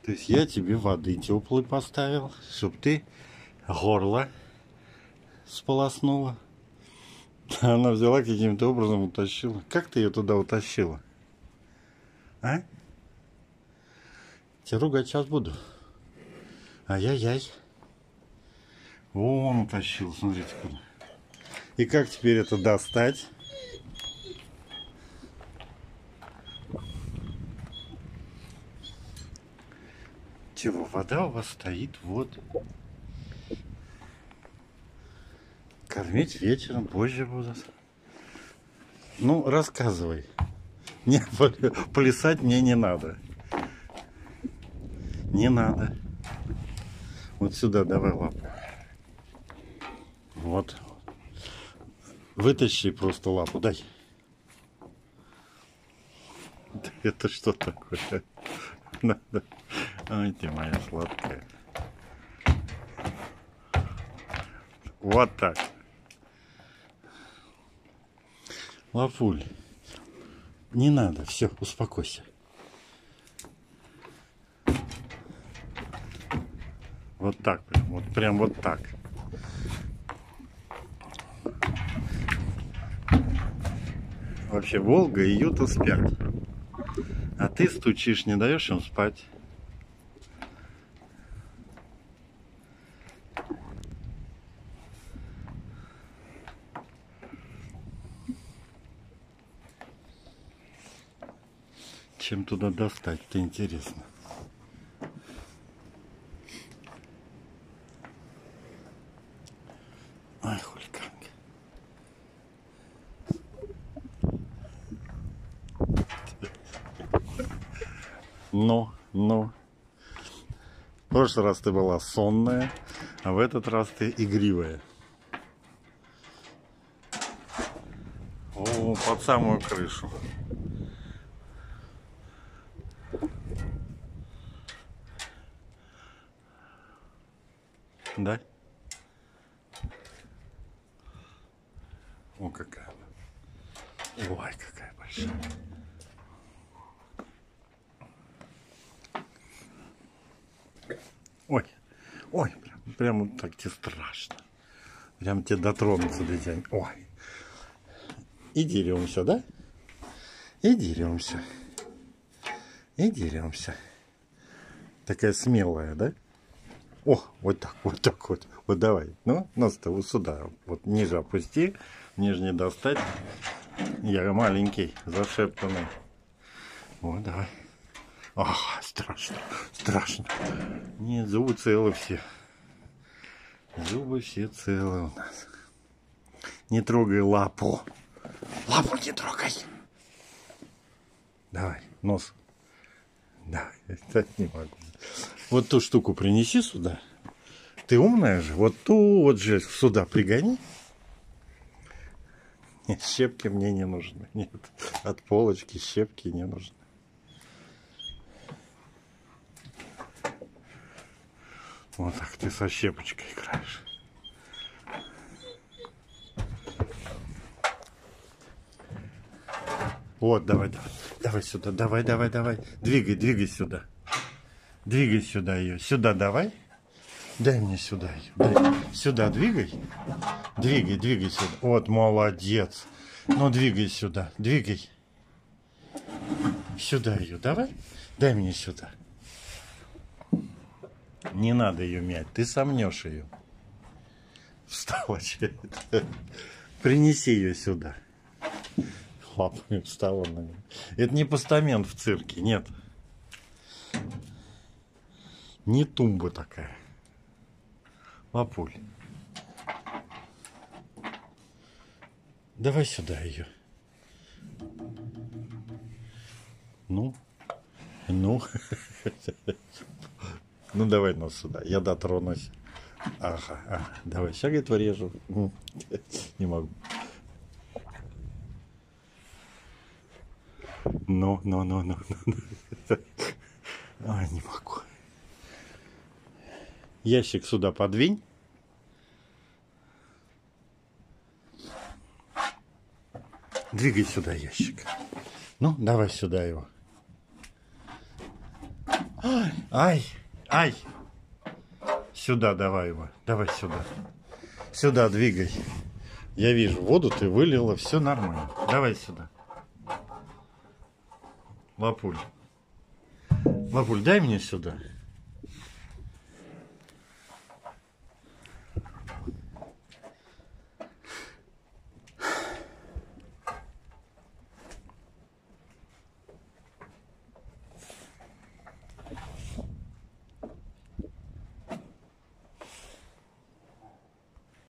То есть я тебе воды теплой поставил, чтобы ты горло сполоснула. Она взяла каким-то образом, утащила. Как ты ее туда утащила? А? Тебя ругать сейчас буду. Ай-яй-яй. Вон утащил, смотрите куда. И как теперь это достать? Чего, вода у вас стоит, вот. Кормить вечером, позже будут. Ну, рассказывай. Не, плясать мне не надо. Не надо. Вот сюда давай лапу. Вот. Вытащи просто лапу, дай. Это что такое? Надо. Ой, ты моя сладкая. Вот так. Лапуль. Не надо, все, успокойся. Вот так прям вот так. Вообще Волга и Юта спят. А ты стучишь, не даешь им спать. Чем туда достать-то интересно. Ай, хулиганка. Ну. В прошлый раз ты была сонная, а в этот раз ты игривая. О, под самую крышу. Да? О, какая она. Ой, какая большая. Ой, прям вот так тебе страшно. Прям тебе дотронуться до тебя. Ой. И деремся, да? И деремся. И деремся. Такая смелая, да? О, вот так вот. Вот давай. Ну, нос-то вот сюда. Вот ниже опусти. Нижний достать. Я маленький, зашептанный. Вот, давай. Ах, страшно. Нет, зубы целы все. Зубы все целы у нас. Не трогай лапу. Лапу не трогай. Давай, нос. Давай, я не могу. Вот ту штуку принеси сюда. Ты умная же. Вот ту вот же сюда пригони. Нет, щепки мне не нужны. Нет, от полочки щепки не нужны. Вот так ты со щепочкой играешь. Вот, давай сюда, давай. Двигай сюда. Двигай сюда ее. Сюда давай. Дай мне сюда ее. Дай. Сюда двигай. Двигай сюда. Вот, молодец. Ну, двигай сюда. Двигай. Сюда ее давай. Дай мне сюда. Не надо ее мять. Ты сомнешь ее. Встала. Принеси ее сюда. Лапами встала на нее. Это не постамент в цирке, нет. Не тумба такая. Лапуль. Давай сюда ее. Ну. Ну, давай нос сюда. Я дотронусь. Ага. Давай, сейчас, говорит, врежу. Не могу. Ну. Ай, не могу. Ящик сюда подвинь. Двигай сюда ящик. Ну, давай сюда его. Ай, ай, ай. Сюда давай его. Давай сюда. Сюда двигай. Я вижу, воду ты вылила, все нормально. Давай сюда. Лапуль. Лапуль, дай мне сюда.